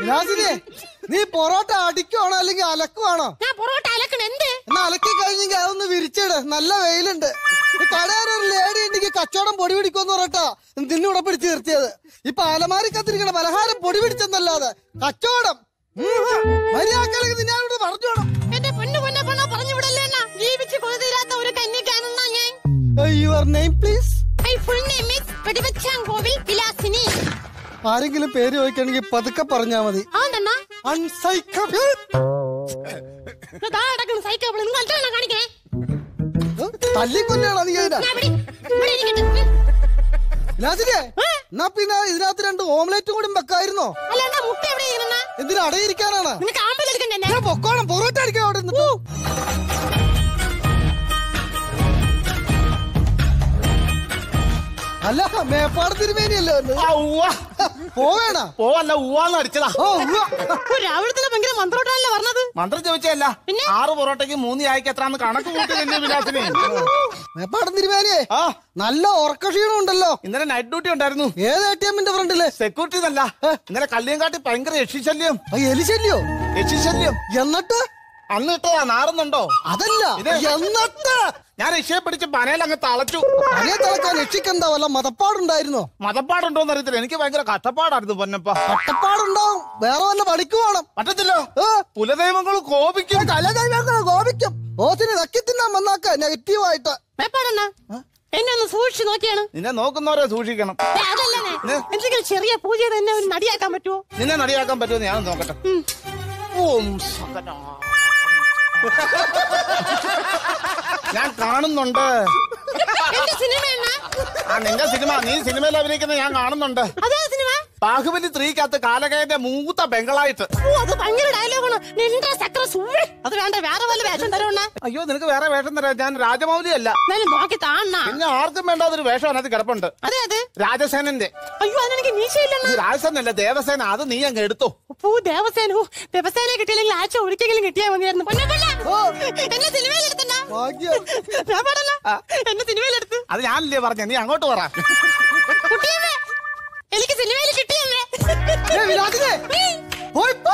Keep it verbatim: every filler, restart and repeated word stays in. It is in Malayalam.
രാജിനെ നീ പൊറോട്ട അടിക്കുവാണോ അല്ലെങ്കിൽ അലക്കുവാണോ? ഞാൻ പൊറോട്ട അലക്കണ എന്ത്? എന്നാ അലക്കി കഴിഞ്ഞെങ്കിൽ അതൊന്ന് വിരിച്ചിട്, നല്ല വെയിലുണ്ട്. കടയൊരു ലേഡി ഉണ്ടെങ്കിൽ കച്ചവടം പൊടി പിടിക്കുമെന്ന് പറഞ്ഞിട്ടാ നിന്നൂടെ പിടിച്ചു നിർത്തിയത്. ഇപ്പൊ അലമാരി കത്തിരിക്കണ പലഹാരം പൊടി പിടിച്ചെന്നല്ലാതെ കച്ചവടം മര്യാദക്ക് നിന്നോട് പറഞ്ഞോണം. എന്റെ പൊന്നു പൊന്നെ പൊണ്ണ പറഞ്ഞു വിടല്ലേ, ജീവിച്ച് കൊഴുതീരാത്ത ഒരു കന്യക്കാണെന്നാ ഞാൻ. Your name please? My full name is Vedivachankovil Vilasini. ആരെങ്കിലും പേര് ചോദിക്കണമെങ്കിൽ പതുക്കെ പറഞ്ഞാ മതി. അൺസൈക്കബിൾ. കാണിക്കേ തല്ലിക്കൊല്ലാണോ നീ? എന്നാ പിന്നെ ഇതിനകത്ത് രണ്ട് ഓംലെറ്റും കൂടി വെക്കായിരുന്നോ? എന്തിനാ അടയിരിക്കാനാണ്? പൊക്കോണം, പൊറോട്ട അടിക്കാൻ അവിടെ നിന്നിട്ട്. അല്ല മേപ്പാട് തിരുമേനിയല്ലോ പോവേണ പോവല്ല ഉവാന്ന് അടിച്ചതാ. രാവിലത്തെ ഭയങ്കര മന്ത്രോട്ടല്ലേ പറഞ്ഞത്? മന്ത്രം ചോദിച്ചല്ല, ആറ് പൊറോട്ടയ്ക്ക് മൂന്ന് ചായക്ക് എത്രാന്ന് കണക്ക് കൂട്ടി വിലാസിനെ. മേപ്പാടം തിരുമേനിയെ നല്ല ഉറക്കക്ഷീണം ഉണ്ടല്ലോ. ഇന്നലെ നൈറ്റ് ഡ്യൂട്ടി ഉണ്ടായിരുന്നു. ഏത് എ ടി എമ്മിന്റെ ഫ്രണ്ടില്? സെക്യൂരിറ്റി എന്നല്ല, ഇന്നലെ കല്ലിയങ്കാട്ടി ഭയങ്കര യക്ഷിശല്യം. എലിശല്യോ? യക്ഷിശല്യം. എന്നിട്ട് അന്ന് ഇട്ടതാ, നാറുന്നുണ്ടോ? അതല്ല, എന്നിട്ട് ഞാൻ രക്ഷയെ പിടിച്ച് പനയിൽ അങ്ങ് തളച്ചു. പനയെ തളക്കാൻ രക്ഷിക്കെന്താ വല്ല മതപ്പാടുണ്ടായിരുന്നോ? മതപ്പാടുണ്ടോന്ന് അറിയത്തില്ല, എനിക്ക് ഭയങ്കര കഷ്ടപ്പാടായിരുന്നു പൊന്നപ്പ. കഷ്ടപ്പാടുണ്ടാവും, വേറെ വല്ല പണിക്ക് പോണം. പറ്റത്തില്ലോ, കുലദൈവങ്ങൾ കോപിക്കും. കലദൈവങ്ങൾ കോപിക്കും. ഓസിന് നക്കി തിന്നാൻ വന്നാക്ക നെഗറ്റീവായിട്ട്. എന്നെ ഒന്ന് സൂക്ഷിച്ചു നോക്കിയാണ്. നിന്നെ നോക്കുന്നവരെ സൂക്ഷിക്കണം. എന്തെങ്കിലും ചെറിയ പൂജ തന്നെ ഒരു നടിയാക്കാൻ പറ്റുമോ? നിന്നെ നടിയാക്കാൻ പറ്റുമോ ഞാൻ നോക്കട്ടെ. ഓം ഞാൻ കാണുന്നുണ്ട്. ആ നിന്റെ സിനിമ, നീ സിനിമയിൽ അഭിനയിക്കുന്നത് ഞാൻ കാണുന്നുണ്ട്. ബാഹുബലി ത്രീക്കകത്ത് കാലകേന്റെ മൂത്ത ബംഗളായിട്ട്. അത് ഭയങ്കര ഡയലോഗാണ്. അത് വേണ്ട, വേറെ വല്ല വേഷം തരുന്ന. അയ്യോ നിനക്ക് വേറെ വേഷം തരാം, ഞാൻ രാജമൗലി അല്ല. നോക്കി താണ പിന്നെ ആർക്കും വേണ്ടാതൊരു വേഷം അതിനകത്ത് കിടപ്പുണ്ട്. അതെ അതെ, രാജസേനന്റെ. അയ്യോ അതെനിക്ക് മീശയില്ല. രാജസേനല്ല, ദേവസേന. അത് നീ അങ്ങ് എടുത്തോ. പൂ ദേവസേനോ? ദേവസേന കിട്ടിയില്ലെങ്കിൽ ആഴ്ച ഒരിക്കലും കിട്ടിയാൽ മതിയായിരുന്നു. എന്നെ സിനിമയിലെടുത്ത എന്നെ സിനിമയിലെടുത്ത്. അത് ഞാനല്ലേ പറഞ്ഞ, നീ അങ്ങോട്ട് പറ. എനിക്ക് സിനിമയിൽ കിട്ടിയല്ലേ. പോയി